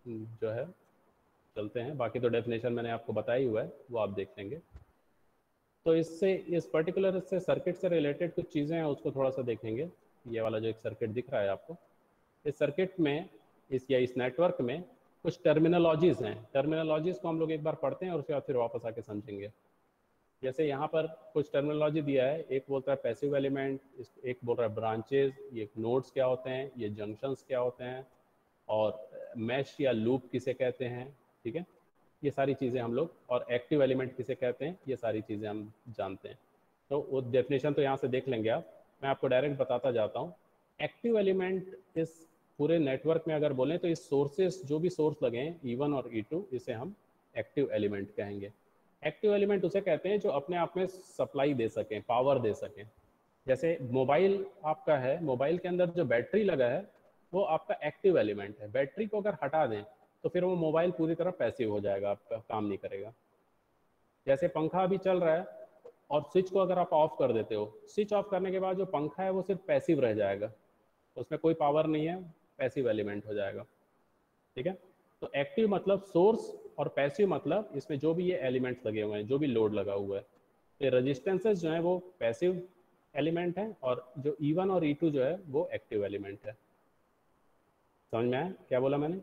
जो है चलते हैं, बाकी तो डेफिनेशन मैंने आपको बताया ही हुआ है, वो आप देख लेंगे। तो इससे इस पर्टिकुलर से सर्किट से रिलेटेड कुछ चीज़ें हैं उसको थोड़ा सा देखेंगे। ये वाला जो एक सर्किट दिख रहा है आपको, इस सर्किट में इस नेटवर्क में कुछ टर्मिनोलॉजीज हैं। टर्मिनोलॉजीज को हम लोग एक बार पढ़ते हैं और उसके बाद फिर वापस आके समझेंगे। जैसे यहाँ पर कुछ टर्मिनोलॉजी दिया है, एक बोलता है पैसिव एलिमेंट, एक बोल रहा है ब्रांचेज, ये नोड्स क्या होते हैं, ये जंक्शंस क्या होते हैं, और मैश या लूप किसे कहते हैं, ठीक है, ये सारी चीज़ें हम लोग, और एक्टिव एलिमेंट किसे कहते हैं, ये सारी चीज़ें हम जानते हैं। तो वो डेफिनेशन तो यहाँ से देख लेंगे आप, मैं आपको डायरेक्ट बताता जाता हूँ। एक्टिव एलिमेंट इस पूरे नेटवर्क में अगर बोलें तो इस सोर्सेस, जो भी सोर्स लगे हैं E1 और E2, इसे हम एक्टिव एलिमेंट कहेंगे। एक्टिव एलिमेंट उसे कहते हैं जो अपने आप में सप्लाई दे सकें, पावर दे सकें। जैसे मोबाइल आपका है, मोबाइल के अंदर जो बैटरी लगा है वो आपका एक्टिव एलिमेंट है। बैटरी को अगर हटा दें तो फिर वो मोबाइल पूरी तरह पैसिव हो जाएगा, आपका काम नहीं करेगा। जैसे पंखा अभी चल रहा है और स्विच को अगर आप ऑफ कर देते हो, स्विच ऑफ करने के बाद जो पंखा है वो सिर्फ पैसिव रह जाएगा, उसमें कोई पावर नहीं है, पैसिव एलिमेंट हो जाएगा, ठीक है। तो एक्टिव मतलब सोर्स, और पैसिव मतलब इसमें जो भी ये एलिमेंट्स लगे हुए हैं, जो भी लोड लगा हुआ है। ये रेजिस्टेंसेस जो है वो पैसिव एलिमेंट है, और जो E1 और E2 जो है वो एक्टिव एलिमेंट है। समझ में आया क्या बोला मैंने?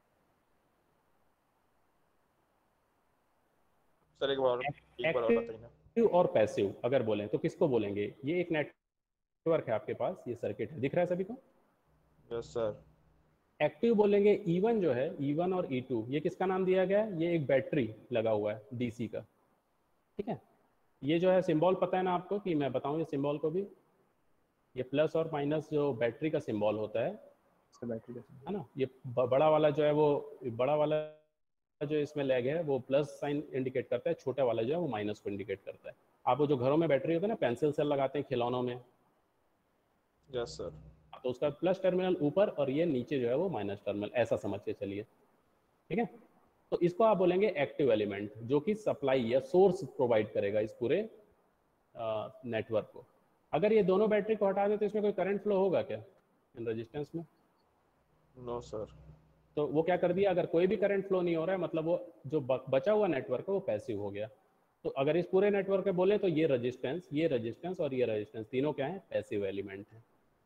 सर एक बार और बताइए ना। एक्टिव और पैसिव अगर बोलें तो किसको बोलेंगे? ये एक नेटवर्क है आपके पास, ये सर्किट है, दिख रहा है सभी को? Yes sir. एक्टिव बोलेंगे E1 जो है, E1 और E2, ये किसका नाम दिया गया है? ये एक बैटरी लगा हुआ है DC का, ठीक है। ये जो है सिंबल पता है ना आपको, कि मैं बताऊं ये सिंबल को भी? ये प्लस और माइनस जो बैटरी का सिंबल होता बैटरी है ना, ये बड़ा वाला जो है वो, बड़ा वाला जो इसमें लैग है वो प्लस साइन इंडिकेट करता है, छोटा वाला जो है वो माइनस को इंडिकेट करता है। आप वो जो घरों में बैटरी होता है ना, पेंसिल सेल लगाते हैं खिलौनों में, यस सर। तो उसका प्लस टर्मिनल ऊपर और ये नीचे जो है वो माइनस टर्मिनल, ऐसा समझ के चलिए, ठीक है। तो इसको आप बोलेंगे एक्टिव एलिमेंट, जो कि सप्लाई या सोर्स प्रोवाइड करेगा इस पूरे नेटवर्क को। अगर ये दोनों बैटरी को हटा दे तो इसमें कोई करंट फ्लो होगा क्या इन रेजिस्टेंस में? No sir. तो वो क्या कर दिया, अगर कोई भी करंट फ्लो नहीं हो रहा है, मतलब वो जो बचा हुआ नेटवर्क है वो पैसिव हो गया। तो अगर इस पूरे नेटवर्क में बोले तो ये रेजिस्टेंस और ये रेजिस्टेंस तीनों क्या है? पैसिव एलिमेंट है,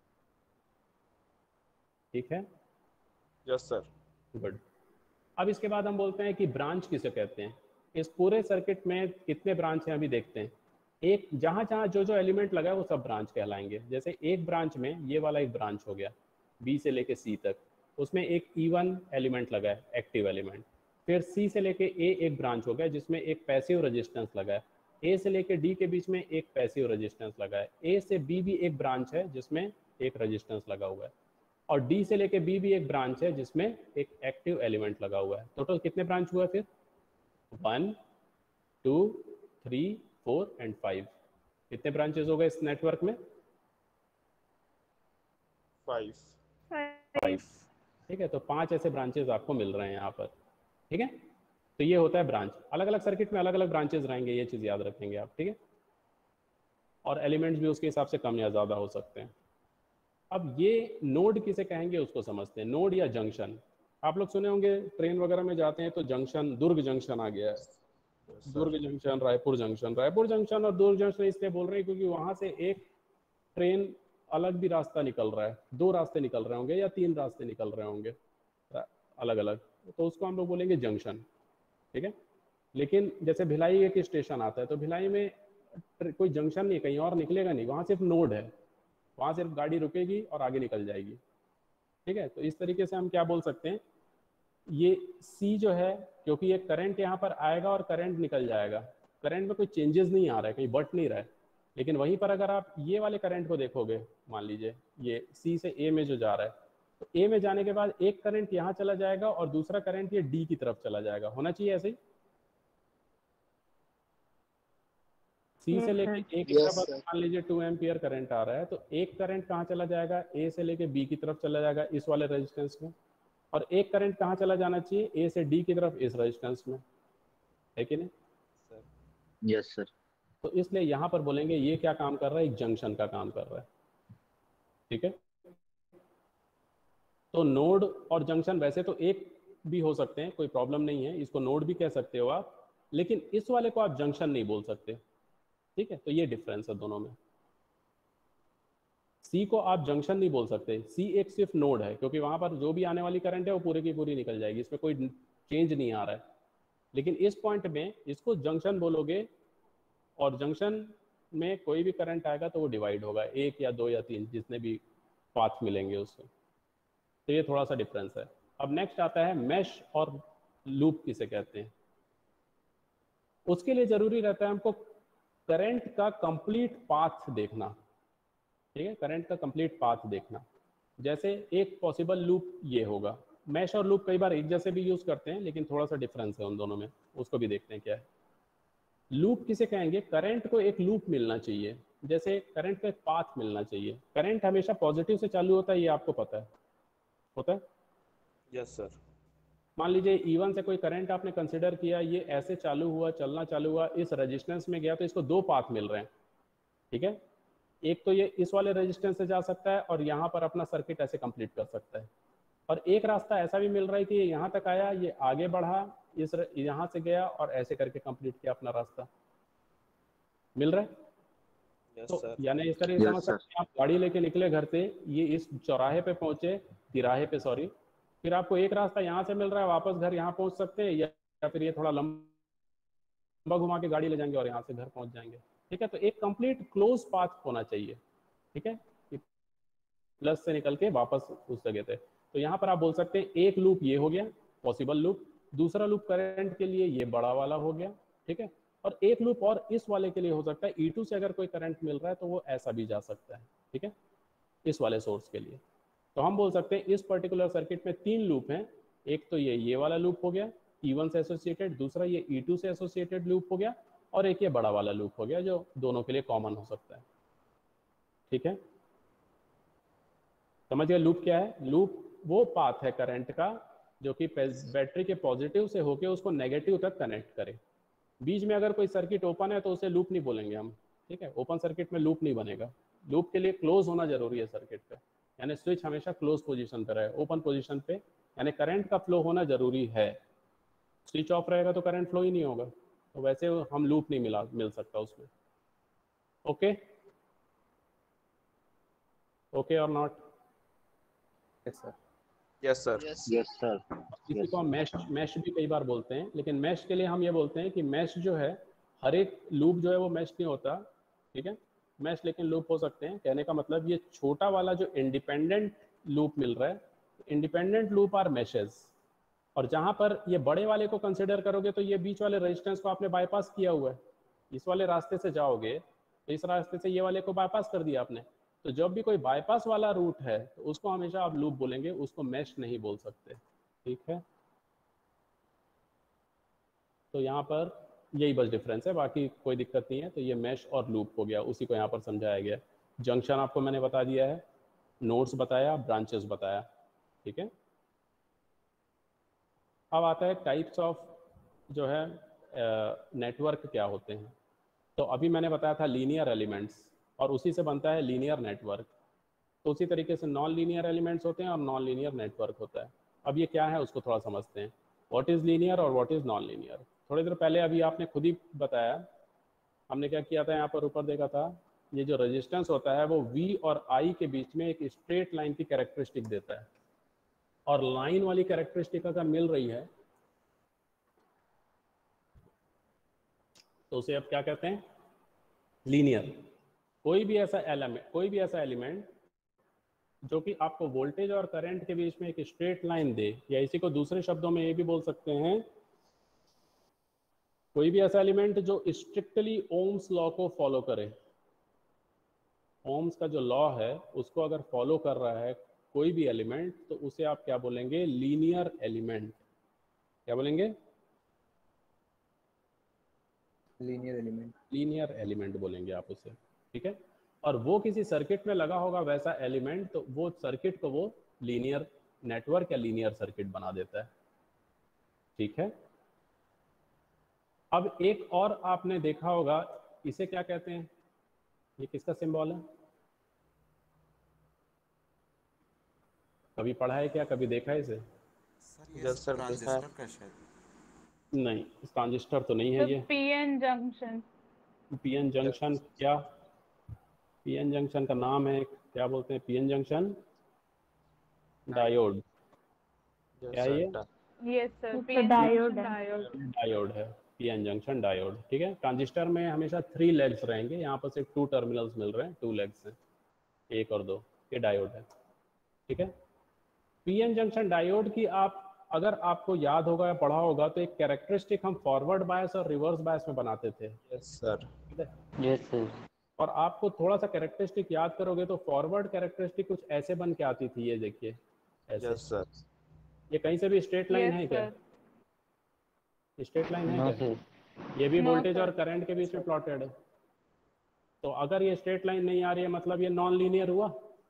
ठीक है। Yes sir. गुड। अब इसके बाद हम बोलते हैं कि ब्रांच किसे कहते हैं। इस पूरे सर्किट में कितने ब्रांच हैं अभी देखते हैं। एक जहां जहां जो जो एलिमेंट लगा है वो सब ब्रांच कहलाएंगे। जैसे एक ब्रांच में ये वाला एक ब्रांच हो गया B से लेके C तक, उसमें एक E1 एलिमेंट लगा है, एक्टिव एलिमेंट। फिर C से लेके A एक ब्रांच हो गया जिसमें एक पैसिव रेजिस्टेंस लगा है। A से लेके D के बीच में एक पैसिव रेजिस्टेंस लगा है। A से B भी एक ब्रांच है जिसमें एक रेजिस्टेंस लगा हुआ है। और D से लेके B भी एक ब्रांच है जिसमें एक एक्टिव एलिमेंट लगा हुआ है। टोटल कितने ब्रांच हुआ फिर? 1 2 3 4 एंड 5। कितने ब्रांचेस हो गए इस नेटवर्क में? 5। 5, ठीक है। तो 5 ऐसे ब्रांचेस आपको मिल रहे हैं यहाँ पर, ठीक है। तो ये होता है ब्रांच। अलग अलग सर्किट में अलग अलग ब्रांचेस रहेंगे, ये चीज़ याद रखेंगे आप, ठीक है। और एलिमेंट्स भी उसके हिसाब से कम या ज़्यादा हो सकते हैं। अब ये नोड किसे कहेंगे उसको समझते हैं। नोड या जंक्शन, आप लोग सुने होंगे ट्रेन वगैरह में जाते हैं तो जंक्शन, दुर्ग जंक्शन आ गया है। Yes Durg sir. Junction, Raipur junction. Raipur junction और दुर्ग जंक्शन इसलिए बोल रहे हैं क्योंकि वहां से एक ट्रेन अलग भी रास्ता निकल रहा है, 2 रास्ते निकल रहे होंगे या 3 रास्ते निकल रहे होंगे अलग अलग, तो उसको हम लोग बोलेंगे जंक्शन, ठीक है। लेकिन जैसे भिलाई एक स्टेशन आता है तो भिलाई में कोई जंक्शन नहीं, कहीं और निकलेगा नहीं, वहां सिर्फ नोड है, वहां सिर्फ गाड़ी रुकेगी और आगे निकल जाएगी, ठीक है। तो इस तरीके से हम क्या बोल सकते हैं, ये C जो है, क्योंकि ये करंट यहाँ पर आएगा और करंट निकल जाएगा, करंट में कोई चेंजेस नहीं आ रहा है, कहीं बट नहीं रहा है। लेकिन वहीं पर अगर आप ये वाले करंट को देखोगे, मान लीजिए ये C से A में जो जा रहा है, तो A में जाने के बाद एक करंट यहाँ चला जाएगा और दूसरा करंट ये D की तरफ चला जाएगा। होना चाहिए ऐसे ही, C से लेके A की तरफ मान लीजिए 2 एम्पियर करंट आ रहा है, तो एक करंट कहाँ चला जाएगा? A से लेके B की तरफ चला जाएगा इस वाले रेजिस्टेंस में, और एक करंट कहाँ चला जाना चाहिए? A से D की तरफ इस रेजिस्टेंस में, है कि नहीं? Yes sir. तो इसलिए यहां पर बोलेंगे ये क्या काम कर रहा है? एक जंक्शन का काम कर रहा है, ठीक है। तो नोड और जंक्शन वैसे तो एक भी हो सकते हैं, कोई प्रॉब्लम नहीं है, इसको नोड भी कह सकते हो आप, लेकिन इस वाले को आप जंक्शन नहीं बोल सकते। ठीक है, तो ये डिफरेंस है दोनों में। सी को आप जंक्शन नहीं बोल सकते, सी एक सिर्फ नोड है, क्योंकि वहां पर जो भी आने वाली करंट है वो पूरी की पूरी निकल जाएगी, इसमें कोई चेंज नहीं आ रहा है। लेकिन इस पॉइंट में इसको जंक्शन बोलोगे, और जंक्शन में कोई भी करंट आएगा तो वो डिवाइड होगा, 1 या 2 या 3 जितने भी पाथ मिलेंगे उससे। तो ये थोड़ा सा डिफरेंस है। अब नेक्स्ट आता है मैश और लूप किसे कहते हैं। उसके लिए जरूरी रहता है हमको करंट का कंप्लीट पाथ देखना। ठीक है, करंट का कंप्लीट पाथ देखना। जैसे एक पॉसिबल लूप ये होगा, मैश और लूप कई बार एक जैसे भी यूज करते हैं, लेकिन थोड़ा सा डिफरेंस है उन दोनों में, उसको भी देखते हैं क्या है। लूप किसे कहेंगे, करंट को एक लूप मिलना चाहिए, जैसे करंट को एक पाथ मिलना चाहिए। करंट हमेशा पॉजिटिव से चालू होता है, ये आपको पता है, होता है। Yes sir. मान लीजिए E1 से कोई करंट आपने कंसिडर किया, ये ऐसे चालू हुआ, चलना चालू हुआ, इस रेजिस्टेंस में गया, तो इसको दो पाथ मिल रहे हैं। ठीक है, एक तो ये इस वाले रेजिस्टेंस से जा सकता है और यहाँ पर अपना सर्किट ऐसे कंप्लीट कर सकता है, और एक रास्ता ऐसा भी मिल रहा है कि ये यहाँ तक आया, ये आगे बढ़ा, इस यहाँ से गया और ऐसे करके कंप्लीट किया अपना रास्ता। मिल रहा है? यस तो सर। यानी इस तरह समझ सकते हैं, आप गाड़ी लेके निकले घर से, ये इस चौराहे पे पहुंचे, तिराहे पे सॉरी, फिर आपको एक रास्ता यहाँ से मिल रहा है, वापस घर यहाँ पहुंच सकते हैं, या फिर ये थोड़ा लंबा घुमा के गाड़ी ले जाएंगे और यहाँ से घर पहुंच जाएंगे। ठीक है, तो एक कंप्लीट क्लोज पाथ होना चाहिए। ठीक है, प्लस से निकल के वापस उस जगह पे। तो यहाँ पर आप बोल सकते हैं एक लूप ये हो गया पॉसिबल लूप, दूसरा लूप करंट के लिए ये बड़ा वाला हो गया। ठीक है, और एक लूप और इस वाले के लिए हो सकता है, E2 से अगर कोई करंट मिल रहा है तो वो ऐसा भी जा सकता है। ठीक है, इस वाले सोर्स के लिए। तो हम बोल सकते हैं इस पर्टिकुलर सर्किट में 3 लूप हैं, एक तो ये वाला लूप हो गया E1 से एसोसिएटेड, दूसरा ये E2 से एसोसिएटेड लूप हो गया, और एक ये बड़ा वाला लूप हो गया जो दोनों के लिए कॉमन हो सकता है। ठीक है, समझ गए लूप क्या है? लूप वो पाथ है करंट का जो कि बैटरी के पॉजिटिव से होके उसको नेगेटिव तक कनेक्ट करे। बीच में अगर कोई सर्किट ओपन है तो उसे लूप नहीं बोलेंगे हम। ठीक है, ओपन सर्किट में लूप नहीं बनेगा। लूप के लिए क्लोज होना जरूरी है सर्किट पे, यानी स्विच हमेशा क्लोज पोजीशन पर रहे, ओपन पोजीशन पे, यानी करंट का फ्लो होना जरूरी है। स्विच ऑफ रहेगा तो करंट फ्लो ही नहीं होगा, तो वैसे हम लूप नहीं मिल सकता उसमें। ओके, ओके और not? Yes sir. Yes sir. Yes sir. इसी को हम मैश भी कई बार बोलते हैं, लेकिन मैश के लिए हम ये बोलते हैं कि मैश जो है, हर एक लूप जो है वो मैश नहीं होता। ठीक है, मैश लेकिन लूप हो सकते हैं। कहने का मतलब ये छोटा वाला जो इंडिपेंडेंट लूप मिल रहा है, इंडिपेंडेंट लूप आर मैशेस। और जहां पर ये बड़े वाले को कंसिडर करोगे तो ये बीच वाले रेजिस्टेंस को आपने बाईपास किया हुआ है, इस वाले रास्ते से जाओगे तो इस रास्ते से ये वाले को बाईपास कर दिया आपने। तो जब भी कोई बाईपास वाला रूट है तो उसको हमेशा आप लूप बोलेंगे, उसको मैश नहीं बोल सकते। ठीक है, तो यहाँ पर यही बस डिफरेंस है, बाकी कोई दिक्कत नहीं है। तो ये मैश और लूप हो गया, उसी को यहाँ पर समझाया गया। जंक्शन आपको मैंने बता दिया है, नोड्स बताया, ब्रांचेस बताया। ठीक है, अब आता है टाइप्स ऑफ जो है नेटवर्क क्या होते हैं। तो अभी मैंने बताया था लीनियर एलिमेंट्स, और उसी से बनता है लीनियर नेटवर्क। तो उसी तरीके से नॉन लीनियर एलिमेंट्स होते हैं और नॉन लीनियर नेटवर्क होता है। अब ये क्या है उसको थोड़ा समझते हैं, व्हाट इज़ लीनियर और व्हाट इज़ नॉन लीनियर। थोड़ी देर पहले अभी आपने खुद ही बताया, हमने क्या किया था, यहाँ पर ऊपर देखा था, ये जो रेजिस्टेंस होता है वो V और I के बीच में एक स्ट्रेट लाइन की कैरेक्टरिस्टिक देता है, और लाइन वाली कैरेक्टरिस्टिक अगर मिल रही है तो उसे अब क्या कहते हैं, लीनियर। कोई भी ऐसा एलिमेंट जो कि आपको वोल्टेज और करंट के बीच में एक स्ट्रेट लाइन दे, या इसी को दूसरे शब्दों में ये भी बोल सकते हैं, कोई भी ऐसा एलिमेंट जो स्ट्रिक्टली ओम्स लॉ को फॉलो करे, ओम्स का जो लॉ है उसको अगर फॉलो कर रहा है कोई भी एलिमेंट, तो उसे आप क्या बोलेंगे, लीनियर एलिमेंट। क्या बोलेंगे? Linear element. लीनियर एलिमेंट बोलेंगे आप उसे। ठीक है, और वो किसी सर्किट में लगा होगा वैसा एलिमेंट, तो वो सर्किट को वो लीनियर नेटवर्क या लीनियर सर्किट बना देता है। ठीक है, अब एक और आपने देखा होगा, इसे क्या कहते हैं, ये किसका सिंबल है? कभी पढ़ा है क्या, कभी देखा है इसे? ये यस सर, देखा है। ट्रांजिस्टर का शायद। नहीं, ट्रांजिस्टर तो नहीं है तो ये। PN junction. पीएन जंक्शन क्या? पीएन जंक्शन का नाम है, क्या बोलते हैं पीएन जंक्शन? डायोड। यस क्या है ये? Sir, yes sir, It's a PN diode junction है। डायोड। डायोड है, पीएन जंक्शन डायोड। ठीक है, ट्रांजिस्टर में हमेशा 3 लेग्स रहेंगे, यहाँ पर सिर्फ 2 टर्मिनल्स मिल रहे हैं, 2 लेग्स हैं, 1 और 2। ये डायोड है। ठीक है, पीएन जंक्शन डायोड की आप अगर आपको याद होगा या पढ़ा होगा तो एक कैरेक्टरिस्टिक हम फॉरवर्ड बायस और रिवर्स बायस में बनाते थे। यस सर, ठीक है, यस सर। और आपको थोड़ा सा कैरेक्टरिस्टिक याद करोगे तो फॉरवर्ड कैरेक्टरिस्टिक कुछ ऐसे बन के आती थी, ये देखिए ऐसे। यस सर, ये कहीं से भी स्ट्रेट लाइन है यस क्या? सर। स्ट्रेट लाइन है नो क्या? सर। ये भी No, वोल्टेज और sir. करंट के बीच में प्लॉटेड है। तो अगर ये स्ट्रेट लाइन नहीं आ रही है मतलब ये नॉन लीनियर हुआ।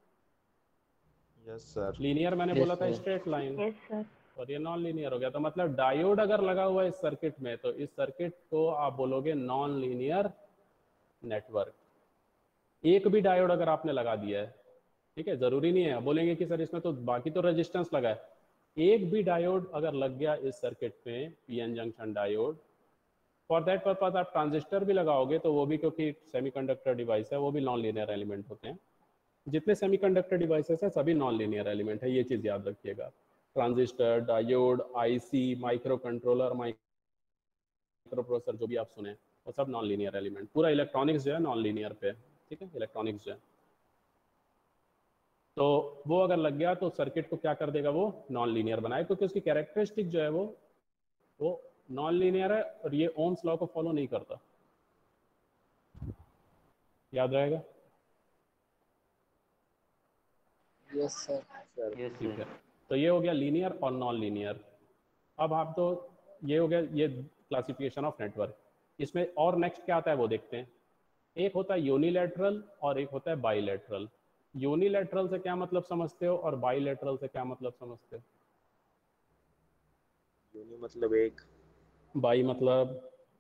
यस सर, लीनियर मैंने Yes, बोला था sir. Straight line, Yes, sir. और ये नॉन लीनियर हो गया। तो मतलब डायोड अगर लगा हुआ है इस सर्किट में तो इस सर्किट को आप बोलोगे नॉन लीनियर नेटवर्क। एक भी डायोड अगर आपने लगा दिया है, ठीक है, जरूरी नहीं है बोलेंगे कि सर इसमें तो बाकी तो रेजिस्टेंस लगा है, एक भी डायोड अगर लग गया इस सर्किट में, PN junction diode, for that purpose आप ट्रांजिस्टर भी लगाओगे तो वो भी, क्योंकि सेमीकंडक्टर डिवाइस है, वो भी नॉन लीनियर एलिमेंट होते हैं। जितने सेमीकंडक्टर डिवाइसेस हैं सभी नॉन लीनियर एलिमेंट है, ये चीज़ याद रखिएगा। Transistor, diode, IC, microcontroller, microprocessor, जो भी आप सुने वो सब नॉन लीनियर एलिमेंट। पूरा इलेक्ट्रॉनिक्स जो है नॉन लीनियर पे है। ठीक है, इलेक्ट्रॉनिक्स जो है, तो वो अगर लग गया तो सर्किट को क्या कर देगा, वो नॉन लीनियर बनाए, क्योंकि उसकी कैरेक्टरिस्टिक जो है वो नॉन लीनियर है और ये ओम्स लॉ को फॉलो नहीं करता। याद रहेगा? Yes sir. सर, यस ठीक है, सर। तो ये हो गया लीनियर और नॉन लीनियर। अब आप तो ये हो गया ये क्लासिफिकेशन ऑफ नेटवर्क। इसमें और नेक्स्ट क्या आता है वो देखते हैं। एक होता है यूनिलैटरल और एक होता है बाईलैटरल। यूनिलैटरल से क्या मतलब समझते हो और बाईलैटरल से क्या मतलब समझते हो? यूनि मतलब एक, बाई मतलब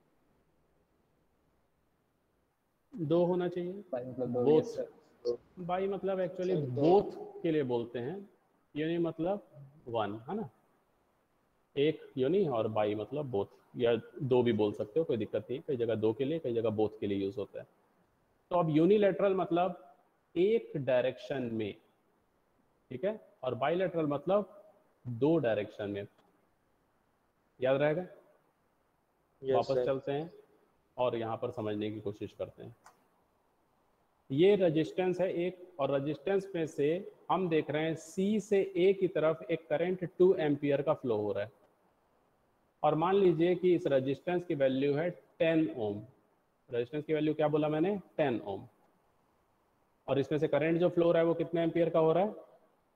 2 होना चाहिए। बाई मतलब दो। बोथ। Yes sir. बाई मतलब एक्चुअली सर, दो। बोथ के लिए बोलते हैं। यूनि मतलब 1 है ना, एक यूनि, और बाई मतलब बोथ, या 2 भी बोल सकते हो, कोई दिक्कत नहीं। कई जगह 2 के लिए, कई जगह बोथ के लिए यूज होता है। तो अब यूनिलैटरल मतलब एक डायरेक्शन में, ठीक है, और बाईलैटरल मतलब 2 डायरेक्शन में। याद रहेगा? यस वापस सर, चलते हैं और यहाँ पर समझने की कोशिश करते हैं। ये रेजिस्टेंस है एक, और रेजिस्टेंस में से हम देख रहे हैं सी से ए की तरफ एक करंट 2 एम्पियर का फ्लो हो रहा है, और मान लीजिए कि इस रेजिस्टेंस की वैल्यू है 10 ओम। रेजिस्टेंस की वैल्यू क्या बोला मैंने? 10 ओम। और इसमें से करंट जो फ्लो हो रहा है वो कितने एम्पियर का हो रहा है?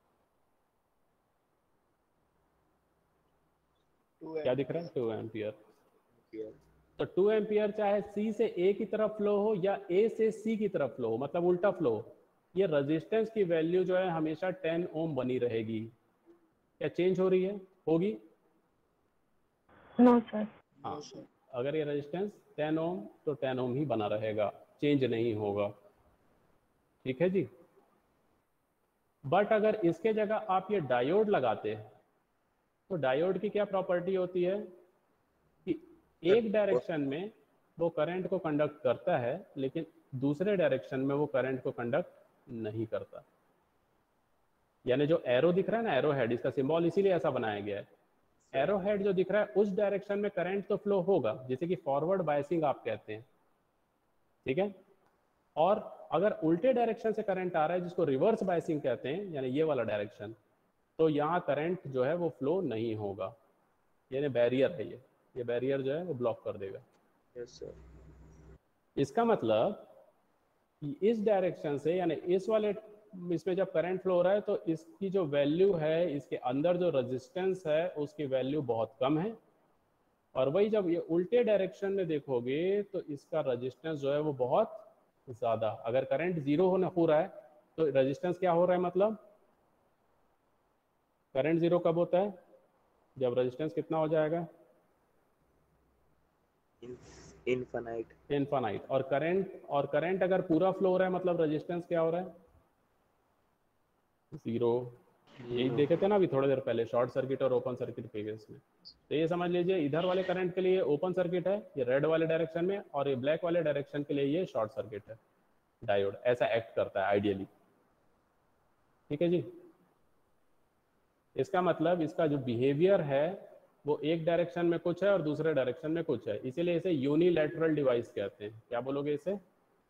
क्या दिख रहा है? 2 एम्पियर। तो 2 एम्पियर चाहे सी से ए की तरफ फ्लो हो या ए से सी की तरफ फ्लो हो, मतलब उल्टा फ्लो हो, ये रेजिस्टेंस की वैल्यू जो है हमेशा 10 ओम बनी रहेगी। क्या चेंज हो रही है? होगी? No, sir. हाँ, अगर ये रेजिस्टेंस 10 ओम तो 10 ओम ही बना रहेगा, चेंज नहीं होगा। ठीक है जी। बट अगर इसके जगह आप ये डायोड लगाते हैं तो डायोड की क्या प्रॉपर्टी होती है कि एक डायरेक्शन में वो करंट को कंडक्ट करता है, लेकिन दूसरे डायरेक्शन में वो करंट को कंडक्ट नहीं करता। यानी जो एरो दिख रहा है ना, एरो हेड, इसका सिंबल इसीलिए ऐसा बनाया गया है। एरो हेड जो दिख रहा है उस डायरेक्शन में करंट तो फ्लो होगा, जैसे कि फॉरवर्ड बायसिंग आप कहते हैं। ठीक है, और अगर उल्टे डायरेक्शन से करंट आ रहा है जिसको रिवर्स बायसिंग कहते हैं, यानी ये वाला डायरेक्शन, तो यहाँ करंट जो है वो फ्लो नहीं होगा। यानी बैरियर है ये बैरियर जो है वो ब्लॉक कर देगा। यस सर, इसका मतलब कि इस डायरेक्शन से, यानी इस वाले इसमें जब करंट फ्लो हो रहा है तो इसकी जो वैल्यू है, इसके अंदर जो रेजिस्टेंस है उसकी वैल्यू बहुत कम है, और वही जब ये उल्टे डायरेक्शन में देखोगे तो इसका रेजिस्टेंस जो है वो बहुत ज़्यादा। अगर करंट 0 हो रहा है तो रेजिस्टेंस क्या हो रहा है, मतलब करंट 0 कब होता है? जब रेजिस्टेंस कितना हो जाएगा? इनफाइनाइट। इनफाइनाइट। और करंट अगर पूरा फ्लो हो रहा है मतलब रेजिस्टेंस क्या हो रहा है? 0। यही देखे थे ना अभी थोड़ी देर पहले, शॉर्ट सर्किट और ओपन सर्किट प्रीवियस में। तो ये समझ लीजिए इधर वाले करंट के लिए ओपन सर्किट है ये रेड वाले डायरेक्शन में, और ये ब्लैक वाले डायरेक्शन के लिए ये शॉर्ट सर्किट है। डायोड ऐसा एक्ट करता है आइडियली, ठीक है जी। इसका मतलब इसका जो बिहेवियर है वो एक डायरेक्शन में कुछ है और दूसरे डायरेक्शन में कुछ है, इसीलिए इसे यूनिलैटरल डिवाइस कहते हैं। क्या बोलोगे इसे?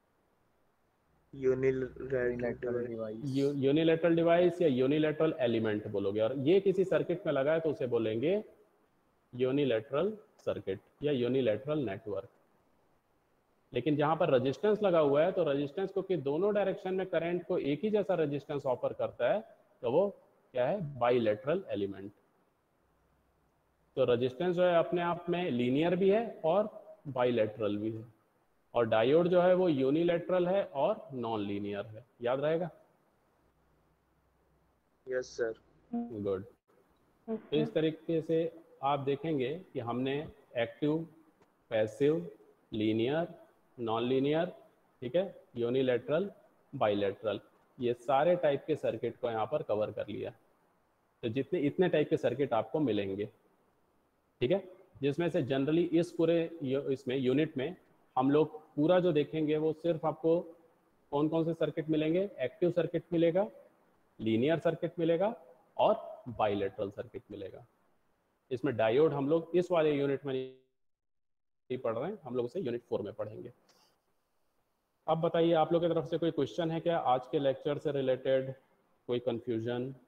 Unilateral device. यूनिलैटरल डिवाइस या यूनिलैटरल एलिमेंट बोलोगे, और ये किसी सर्किट में लगा है तो उसे बोलेंगे यूनिलैटरल सर्किट या यूनिलैटरल नेटवर्क। लेकिन जहां पर रेजिस्टेंस लगा हुआ है तो रेजिस्टेंस को कि दोनों डायरेक्शन में करंट को एक ही जैसा रेजिस्टेंस ऑफर करता है, तो वो क्या है? Bilateral element. तो रेजिस्टेंस जो है अपने आप में लीनियर भी है और बाइलैटरल भी है, और डायोड जो है वो यूनिलैटरल है और नॉन लीनियर है। याद रहेगा? Yes sir. गुड। तो इस तरीके से आप देखेंगे कि हमने active, passive, linear, non linear, ठीक है, यूनिलैटरल, बाइलैटरल, ये सारे टाइप के सर्किट को यहाँ पर कवर कर लिया। तो जितने इतने टाइप के सर्किट आपको मिलेंगे, ठीक है, जिसमें से जनरली इस पूरे इसमें यूनिट में हम लोग पूरा जो देखेंगे वो सिर्फ आपको कौन कौन से सर्किट मिलेंगे? एक्टिव सर्किट मिलेगा, लीनियर सर्किट मिलेगा और बाइलैटरल सर्किट मिलेगा। इसमें डायोड हम लोग इस वाले यूनिट में नहीं पढ़ रहे हैं, हम लोग उसे यूनिट 4 में पढ़ेंगे। अब बताइए आप लोग की तरफ से कोई क्वेश्चन है क्या आज के लेक्चर से रिलेटेड? कोई कंफ्यूजन?